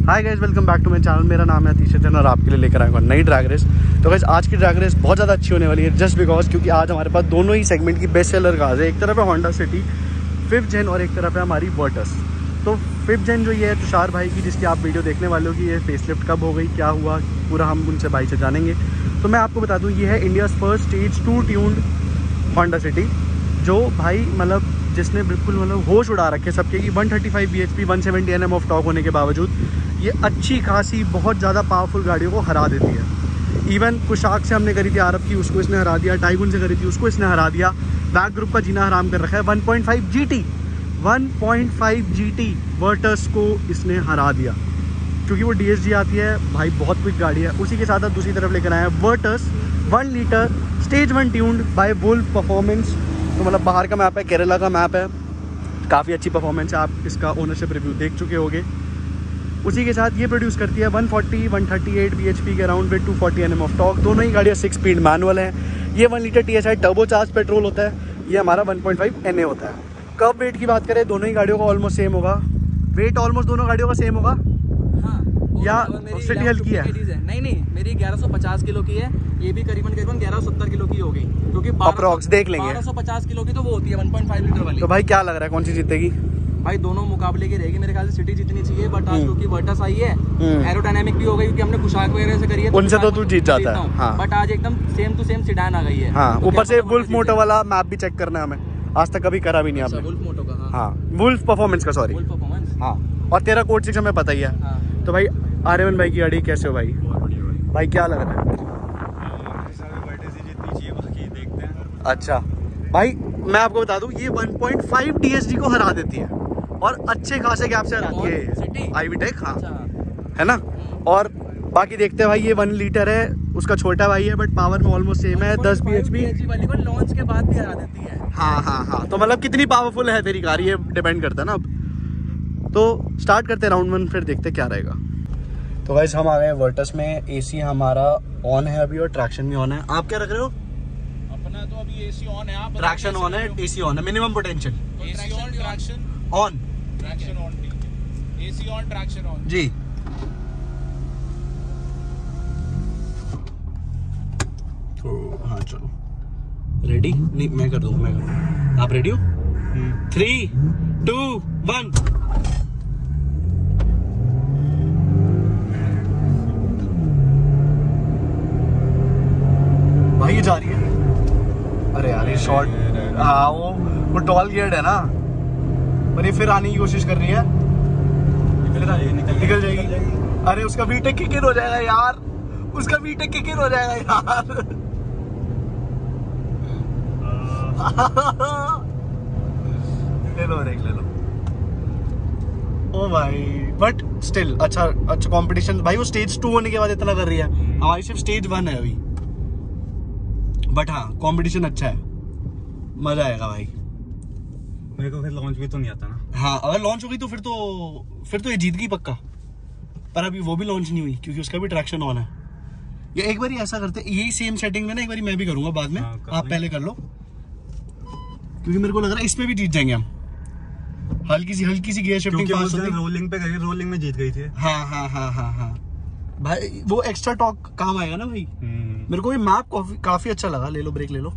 Hi guys, welcome back to my channel. मेरा नाम है अतीश जैन और आपके लिए लेकर आया हूँ नई ड्रैग रेस। तो गाइस आज की ड्रैग रेस बहुत ज़्यादा अच्छी होने वाली है, जस्ट बिकॉज क्योंकि आज हमारे पास दोनों ही सेगमेंट की बेस्ट सेलर कार्स है। एक तरफ है होंडा सिटी 5th जेन और एक तरफ है हमारी वर्टस। तो 5th जेन जो ये है तुषार भाई की, जिसकी आप वीडियो देखने वाले हो कि ये फेसलिफ्ट कब हो गई, क्या हुआ, पूरा हम उनसे भाई से जानेंगे। तो मैं आपको बता दूँ, ये है India's first stage 2 tuned Honda City, जो भाई मतलब जिसने बिल्कुल मतलब होश उड़ा रखे सबके की। 135 bhp 170 Nm ऑफ टॉर्क होने के बावजूद ये अच्छी खासी बहुत ज़्यादा पावरफुल गाड़ियों को हरा देती है। इवन कुशाक से हमने करी थी आरब की, उसको इसने हरा दिया। टाइगुन से करी थी, उसको इसने हरा दिया। बैक ग्रुप का जीना हराम कर रखा है। 1.5 GT वर्टस को इसने हरा दिया, क्योंकि वो DSG आती है भाई, बहुत क्विक गाड़ी है। उसी के साथ आप दूसरी तरफ लेकर आए हैं Virtus 1 litre stage 1 tuned by Wolf Performance. तो मतलब बाहर का मैप है, केरला का मैप है, काफ़ी अच्छी परफॉर्मेंस है। आप इसका ओनरशिप रिव्यू देख चुके होंगे। उसी के साथ ये प्रोड्यूस करती है 140-138 bhp के around with 240 Nm of torque. दोनों ही गाड़ियाँ 6 स्पीड मैनुअल है। ये 1 लीटर TSI टर्बो चार्ज पेट्रोल होता है, ये हमारा 1.5 NA होता है। कब वेट की बात करें, दोनों ही गाड़ियों का ऑलमोस्ट सेम होगा। वेट ऑलमोस्ट दोनों गाड़ियों का सेम होगा। हाँ, या सिटी हल्की है? नहीं, मेरी 1150 किलो की है, ये भी करीबन 1170 किलो की होगी, क्योंकि अप्रॉक्स देख लेंगे। 1250 किलो की तो वो होती है 1.5 लीटर वाली। तो भाई क्या लग रहा है कौन सी जीतेगी? भाई दोनों मुकाबले की रहेगी, मेरे ख्याल से सिटी जीतनी चाहिए। बट आज क्योंकि वर्टस आई है, एरोडायनामिक भी हो गई, क्योंकि हमने कुशाक वगैरह से करी है, उनसे तो तू जीत जाता है। हाँ। बट आज एकदम सेम टू सेम सिडान आ गई है। हाँ, ऊपर से वुल्फ मोटो वाला मैप भी चेक करना है हमें, आज तक कभी करा भी नहीं आपने। वुल्फ मोटो का? हाँ, वुल्फ परफॉर्मेंस का, सॉरी। Wolf Performance. हाँ, और तेरा कोड 6 हमें पता ही है। हाँ। तो भाई आर्यमन भाई की गाड़ी कैसे हो भाई? भाई क्या लग रहा है? अच्छा भाई, मैं आपको बता दूं, ये 1.5 DSG को हरा देती है और अच्छे खासे गैप से हराती है आईवीटेक। हाँ, है ना। और बाकी देखते हैं भाई, ये 1 लीटर है, उसका छोटा भाई है, बट पावर में ऑलमोस्ट सेम है। 10 bhp वाली को लॉन्च के बाद भी हरा देती है। हाँ। तो मतलब कितनी पावरफुल है तेरी कार, ये डिपेंड करता है ना। अब तो स्टार्ट करते हैं राउंड 1, फिर देखते क्या रहेगा। तो गाइस हम आ गए वर्टस में। AC हमारा ऑन है अभी और ट्रैक्शन भी ऑन है। आप क्या रख रहे हो? अपना तो अभी AC ऑन है। आप ट्रैक्शन ऑन है, AC ऑन है, minimum potential AC on, traction on, traction on, ठीक है। AC ऑन, ट्रैक्शन ऑन जी। तो हाँ चलो, रेडी? नहीं, मैं कर दूँ। आप रेडी हो? 3, 2, 1। भाई ये जा रही है। अरे यार ये शॉर्ट, हाँ वो टॉल गियर्ड है ना, पर ये फिर आने की कोशिश कर रही है। निकल जाएगी। अरे उसका VTEC किक इन हो जाएगा यार, उसका VTEC किक इन हो जाएगा यार। ले लो ब्रेक, ले लो। ओ भाई, बट स्टिल अच्छा कंपटीशन भाई। वो स्टेज 2 होने के बाद इतना कर रही है, हमारी सिर्फ स्टेज 1 है अभी। बट हाँ, कंपटीशन अच्छा है, मजा आएगा भाई। मेरे को फिर लॉन्च भी तो नहीं आता ना। हाँ, अगर लॉन्च हो गई तो फिर तो ये जीत गई पक्का। पर अभी वो भी लॉन्च नहीं हुई, क्योंकि उसका भी ट्रैक्शन ऑन है। ये एक बार ऐसा करते हैं, यही सेम सेटिंग में ना, एक बार मैं भी करूंगा बाद में। हाँ, आप पहले कर लो, क्योंकि मेरे को लग रहा है इसमें भी जीत जाएंगे हम। हल्की सी गियर शिफ्टिंग पास हो गई। रोलिंग पे गई, रोलिंग में जीत गई थी। हाँ भाई, वो एक्स्ट्रा टॉर्क काम आएगा ना भाई। मेरे को ये मैप काफी अच्छा लगा। ले लो ब्रेक, ले लो।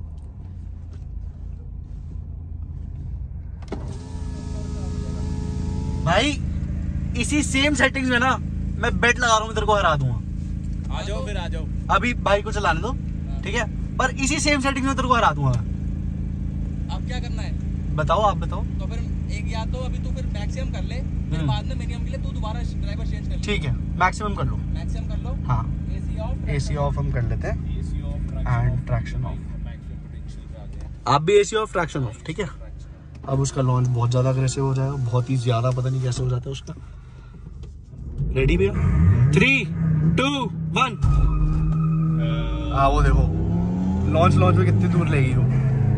भाई इसी सेम सेटिंग्स में ना मैं बेट लगा रहा हूँ, तेरे को हरा दूंगा। आ जाओ। अभी भाई को चलाने दो, ठीक है, पर इसी सेम सेटिंग्स में तेरे को हरा दूंगा। अब क्या करना है बताओ, आप बताओ। तो फिर एक, या तो अभी तू फिर मैक्सिमम कर ले, फिर बाद में मिनिमम के लिए तू दोबारा ड्राइवर चेंज कर ले। ठीक है, मैक्सिमम कर लो। मैक्सिमम कर लो। हाँ, AC ऑफ हम कर लेते हैं AC off, and traction off. Maximum potential पे आ गए। आप भी AC ऑफ, ट्रैक्शन ऑफ, ठीक है। अब उसका लॉन्च बहुत ज्यादा अग्रेसिव हो जाएगा, बहुत ही ज्यादा, पता नहीं कैसे हो जाता है उसका। रेडी भैया? 3, 2, 1। हाँ, वो देखो लॉन्च में कितनी दूर लेगी वो।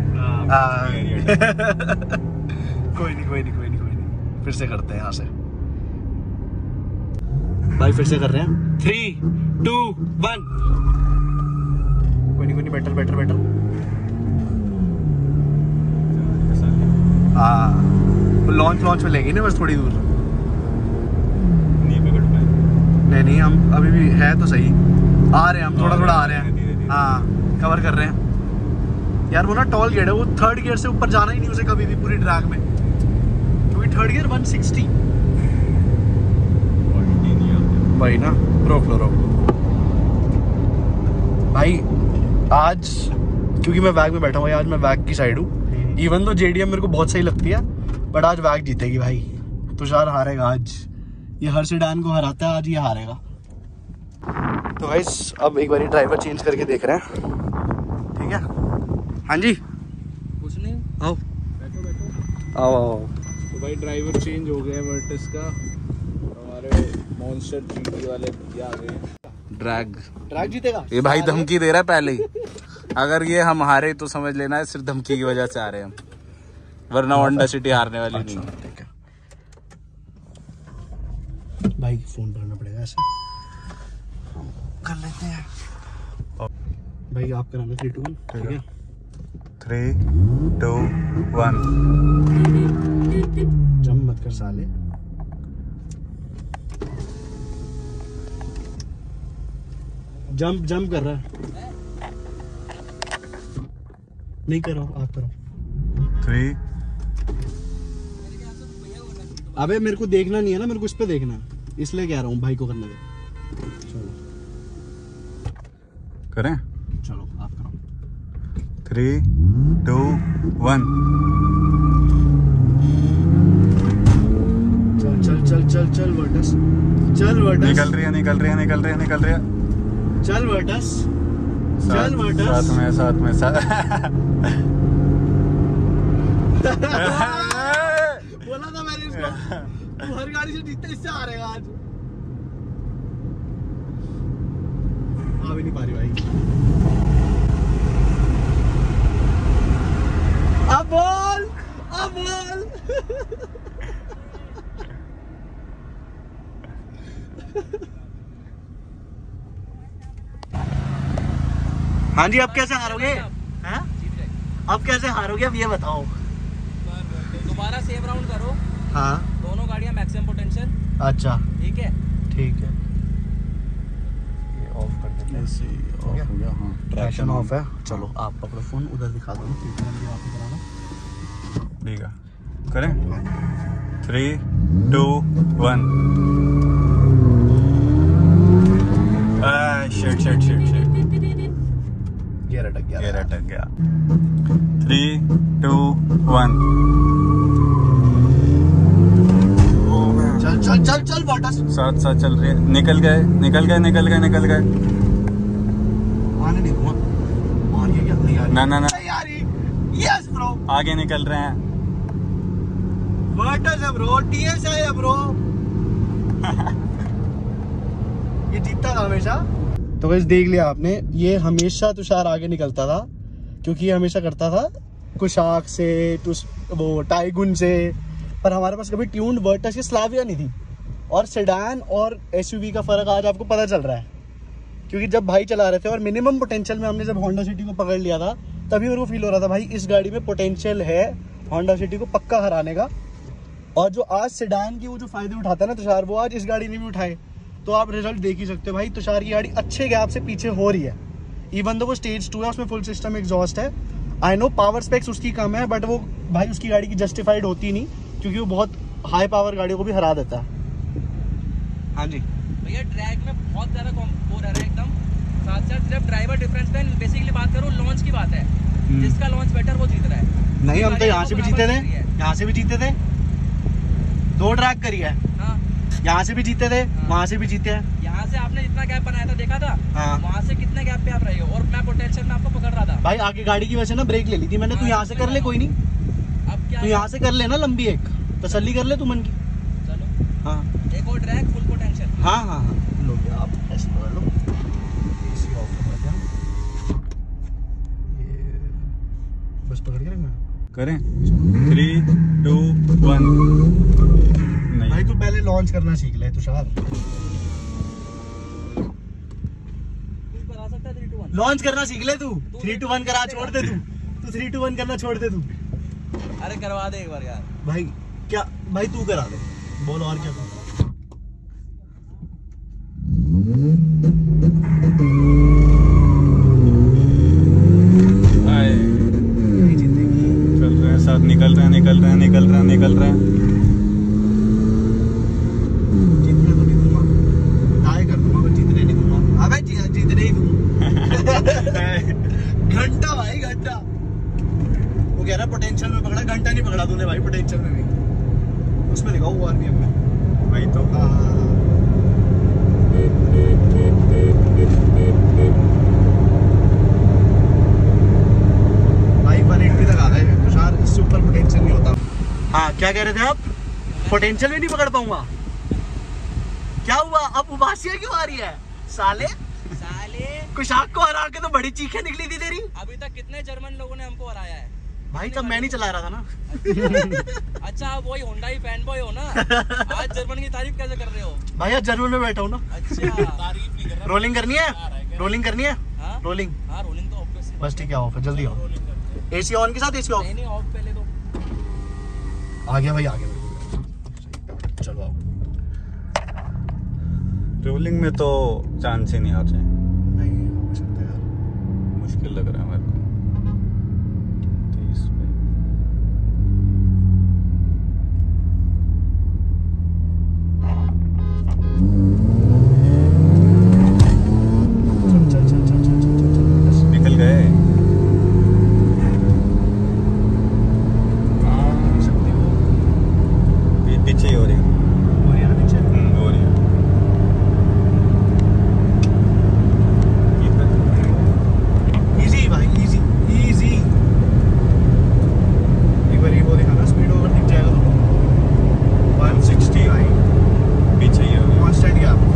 कोई नहीं, फिर से करते हैं यहाँ से। भाई फिर से कर रहे हैं। 3, 2, 1। कोई नहीं, बेटर। हाँ, लॉन्च में लेगी ना बस थोड़ी दूर। नहीं पकड़ नहीं, हम अभी भी है तो सही, आ रहे हैं हम, थोड़ा थोड़ा आ रहे हैं। हाँ कवर कर रहे हैं यार। वो ना टॉल गेट है, वो थर्ड गियर से ऊपर जाना ही नहीं उसे कभी भी पूरी ट्रैक में, क्योंकि थर्ड गियर 160 भाई ना। रोक लो भाई। आज क्योंकि मैं वैग में बैठा हूँ, आज मैं वैग की साइड हूँ। इवन तो जेडीएम मेरे को बहुत सही लगती है, बट आज वैग जीतेगी भाई। तुषार हारेगा आज, ये हर सेडान को हराता है, आज ये हारेगा। तो गाइस अब एक बार ड्राइवर चेंज करके देख रहे हैं, ठीक है? हाँ जी कुछ नहीं, आओ बैठो आओ। तो भाई ड्राइवर चेंज हो गया वर्टिस का, हमारे मॉन्स्टर जीटी वाले आ गए। ड्रैग जीतेगा ये भाई धमकी दे रहा है पहले ही। अगर ये हम हारे तो समझ लेना है सिर्फ धमकी की वजह से आ रहे हैं हम, वरना होंडा सिटी हारने वाली नहीं। ठीक है भाई, फोन करना पड़ेगा, ऐसे कर लेते हैं भाई। आप कराना 3 2 1, ठीक है? 3 2 1। जंप मत कर साले। जंप कर रहा है, नहीं करो, आप करो। 3। अबे मेरे को देखना नहीं है ना, मेरे को इस पे देखना है, इसलिए कह रहा हूँ भाई को करने दे। चलो करें? चलो आप करो। 3 2 1। चल वर्टस, चल वर्टस, निकल रही है। चल वर्टस, चल वर्टस। साथ में बोला था मैंने इसको, तू हर गाड़ी से जीतता, इससे हारेगा आज। आ भी नहीं पा रही भाई। अब बोल। हाँ जी, अब कैसे हारोगे? हैं? अब कैसे हारोगे, अब ये बताओ। दोबारा सेम राउंड करो। हाँ दोनों गाड़ियां मैक्सिमम पोटेंशियल। अच्छा ठीक है। ये ऑफ कर देते हैं, ट्रैक्शन ऑफ है। चलो आप पकड़ो फोन, उधर दिखा दो। ठीक है, करें? 3 2 1। शिट गियर अटक गया। 3 2 1। चल बॉटस, साथ चल रही है। निकल गए। आने नहीं दूंगा। और ये क्या नहीं आ रही? ना यार यस ब्रो, आगे निकल रहे हैं। बॉटस है ब्रो, टीएस है ब्रो। ये जीतता था हमेशा। तो वैसे देख लिया आपने, ये हमेशा तुषार आगे निकलता था, क्योंकि ये हमेशा करता था कुशाक से, वो टाइगुन से। पर हमारे पास कभी ट्यून्ड वर्टस या स्लाविया नहीं थी। और सेडान और एसयूवी का फर्क आज आपको पता चल रहा है, क्योंकि जब भाई चला रहे थे और मिनिमम पोटेंशियल में हमने जब होंडा सिटी को पकड़ लिया था, तभी मेरे को फील हो रहा था भाई इस गाड़ी में पोटेंशियल है होंडा सिटी को पक्का हराने का। और जो आज सेडान की वो जो फायदे उठाता है ना तुषार, वो आज इस गाड़ी ने भी उठाए। तो आप रिजल्ट देख ही सकते हो भाई, तुषार की गाड़ी अच्छे गैप से पीछे हो रही है। इवन तो वो स्टेज 2 है, उसमें फुल सिस्टम एग्जॉस्ट है। आई नो पावर स्पेक्स उसकी कम है, बट वो भाई उसकी गाड़ी की जस्टिफाइड होती नहीं, क्योंकि वो बहुत हाई पावर गाड़ियों को भी हरा देता है। हाँ जी भैया, ट्रैक में बहुत ज्यादा वो रह रहा है एकदम। साथ साथ सिर्फ ड्राइवर डिफरेंस पे बेसिकली बात करो, लॉन्च की बात है। जिसका लॉन्च बेटर वो जीत रहा है। नहीं, हम तो यहाँ से भी जीते थे, यहाँ से भी जीते थे, 2 ट्रैक करी है। हाँ, यहाँ से भी जीते थे, वहाँ से भी जीते हैं। यहाँ से आपने जितना गैप बनाया था देखा था। हाँ। वहाँ से कितने गैप पे आप रहे हो, और मैं पोटेंशियल में आपको पकड़ रहा था भाई। आगे गाड़ी की वजह से ना ब्रेक ले ली थी मैंने। तू यहाँ से कर ले, कोई नहीं, अब क्या तू यहाँ से कर ले ना, लंबी एक तसल्ली कर ले तू मन की। चलो हाँ एक और ट्रैक फुल पोटेंशियल। हाँ, लो आप ऐसे पकड़ लो, AC ऑफ कर देते हैं। ये बस पकड़ के रखना। करें? 3 2 1। नहीं भाई तू पहले लॉन्च करना सीख ले तुषार। करा सकता है 3 2 1। लॉन्च करना सीख ले तू। 3 2 1 करा छोड़ दे तू 3 2 1 करना छोड़ दे तू। अरे करवा दे एक बार यार भाई। क्या भाई, तू करा दे, बोल और क्या। पोटेंशियल में पकड़ा, घंटा नहीं पकड़ा तूने भाई पोटेंशियल में भी। उसमें दिखाओ वो आरपीएम में। वही तो। भाई 180 तक आ गए तुषार, इससे ऊपर पोटेंशियल नहीं होता। हाँ क्या कह रहे थे आप? पोटेंशियल भी नहीं पकड़ पाऊंगा? क्या हुआ अब उबासियां क्यों आ रही है साले? कुशाक को हरा के तो बड़ी चीखें निकली थी तेरी। अभी तक कितने जर्मन लोगों ने हमको हराया है भाई, तब मैं नहीं चला रहा था ना। अच्छा आप वही होंडा ही फैन बॉय हो ना। आज जर्मन की तारीफ कैसे कर रहे हो? भाई आज जर्मन में बैठा हूँ ना। अच्छा तारीफ नहीं कर रहा। रोलिंग करनी है, रोलिंग करनी है। हाँ? रोलिंग। हाँ रोलिंग तो ऑफ। बस ठीक है, ऑफ है, जल्दी आओ। एसी ऑन के साथ एसी ऑफ। नहीं ऑफ पहले तो। आ गया भाई, आ गया। चलो आओ। रोलिंग में तो चांस ही नहीं आ रहे। नहीं हो सकता यार, मुश्किल लग रहा है मेरे को। 30 पे चल। निकल गए। पीछे ही हो रही है। हो रही है ना पीछे? हो रही है। इजी भाई, इजी इजी। एक बार ये वो दिखाना, स्पीड ओवर दिख जाएगा तो 160 भाई पीछे ही हो गया। कांस्टेंट गैप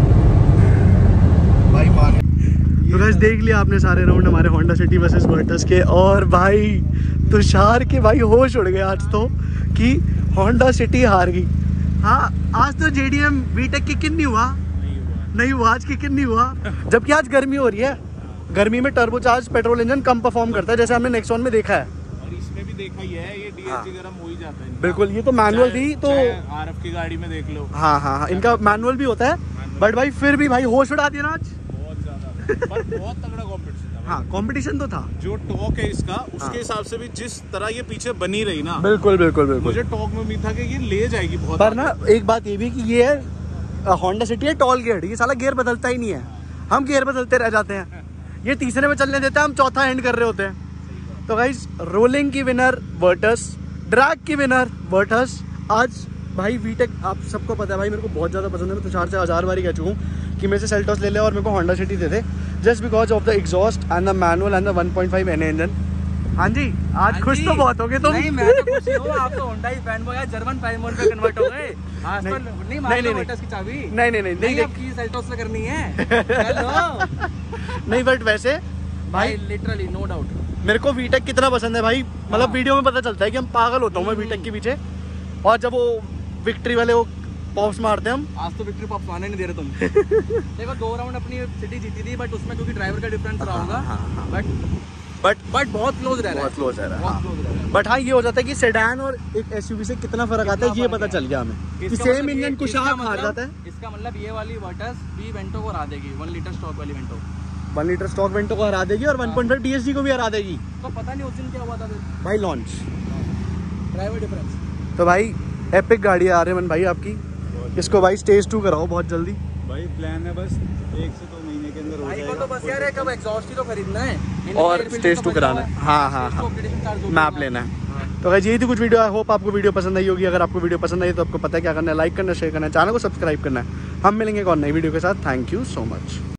भाई मान। तो गाइस देख लिया आपने सारे राउंड हमारे होंडा सिटी वर्सेस वर्टस के, और भाई तुषार के भाई होश उड़ गए आज तो कि होंडा सिटी हार गई। हाँ आज तो जेडीएम बीटेक की किन नहीं हुआ, नहीं हुआ आज की किन नहीं हुआ। जबकि आज गर्मी हो रही है, गर्मी में टर्बोचार्ज पेट्रोल इंजन कम परफॉर्म करता है, जैसे हमने नेक्सॉन में देखा है। और इसमें भी देखा ही है, ये डीएसजी गर्म हो ही जाता है। बिल्कुल, ये तो मैनुअल थी तो आरएफ की गाड़ी में देख लो। हाँ हाँ हाँ, इनका मैनुअल भी होता है, बट भाई फिर भी भाई होश उड़ा दिया ना आज। बहुत ज्यादा, पर बहुत तगड़ा कंपटीशन था। हाँ कंपटीशन तो था। जो टॉक है इसका, हाँ। उसके हिसाब से भी जिस तरह ये पीछे बनी रही ना, बिल्कुल बिल्कुल बिल्कुल। मुझे टॉक में उम्मीद था कि ये ले जाएगी बहुत। पर ना एक बात ये भी कि ये है होंडा सिटी है टॉल गियर, ये साला गियर बदलता ही नहीं है, हम गियर बदलते रह जाते हैं। ये तीसरे में चलने देते हैं, हम चौथा एंड कर रहे होते हैं। तो गाइस रोलिंग की विनर वर्टस, ड्रैग की विनर वर्टस। आज भाई वीटेक आप सबको पता है भाई, मेरे को बहुत ज़्यादा पसंद है। मैं तुषार से 1000 बार ही कह चुका हूँ कि मेरे से सेल्टोस ले ले और मेरे को होंडा सिटी दे दे, just because of the exhaust and the manual and the 1.5 N engine. हाँ जी आज खुश तो बहुत हो गए तुम। नहीं मैं तो खुश ही हूँ, आप तो होंडा ही fan boy, German fan mode पे कन्वर्ट हो गए। आज तो नहीं मार लो वर्टस की चाबी। नहीं नहीं नहीं नहीं आपकी सेल्टोस से करनी है। हेलो नहीं, बट वैसे भाई लिटरली नो डाउट मेरे को वीटेक कितना पसंद है भाई, मतलब वीडियो में पता चलता है कि हम पागल होता हूँ मैं वीटेक के पीछे। और जब वो विक्ट्री वाले वो पॉप्स मारते हैं हम, आज तो विक्ट्री पॉप्स आने नहीं दे रहे तुम। देखो 2 राउंड अपनी सिटी जीती थी, बट उसमें क्योंकि ड्राइवर का डिफरेंस रहा होगा, बट बहुत क्लोज रह रहा है, बहुत क्लोज है। बहुत क्लोज रह रहा है। बट हाँ ये हो जाता है कि सेडान और एक एसयूवी से कितना फर्क आता है, ये पता चल गया हमें कि इसका सेम मतलब इंजन ये- कुछ इसका हार मतलब- जाता है। इसका मतलब ये वाली वर्टस भी वेंटो को हरा देगी, 1 लीटर स्टॉक वाली वेंटो। 1 लीटर स्टॉक वेंटो को हरा देगी और 1.5 डीएसजी को भी हरा देगी तो पता नहीं उस दिन क्या हुआ था भाई लॉन्च। Driver difference. तो भाई एपिक गाड़ी है आर्यमन भाई आपकी, इसको भाई स्टेज 2 कराओ बहुत जल्दी। भाई प्लान है बस 1 से 2 महीने के अंदर हो भाई को जाएगा। तो बस यार कब एग्जॉस्ट ही तो खरीदना है और स्टेज 2 कराना है। हाँ हाँ हाँ, मैप लेना है। तो गाइस यही थी कुछ वीडियो, आई होप आपको वीडियो पसंद आई होगी। अगर आपको वीडियो पसंद आई तो आपको पता है क्या करना है, लाइक करना, शेयर करना, चैनल को सब्सक्राइब करना है। हम मिलेंगे एक और नई वीडियो के साथ। Thank you so much.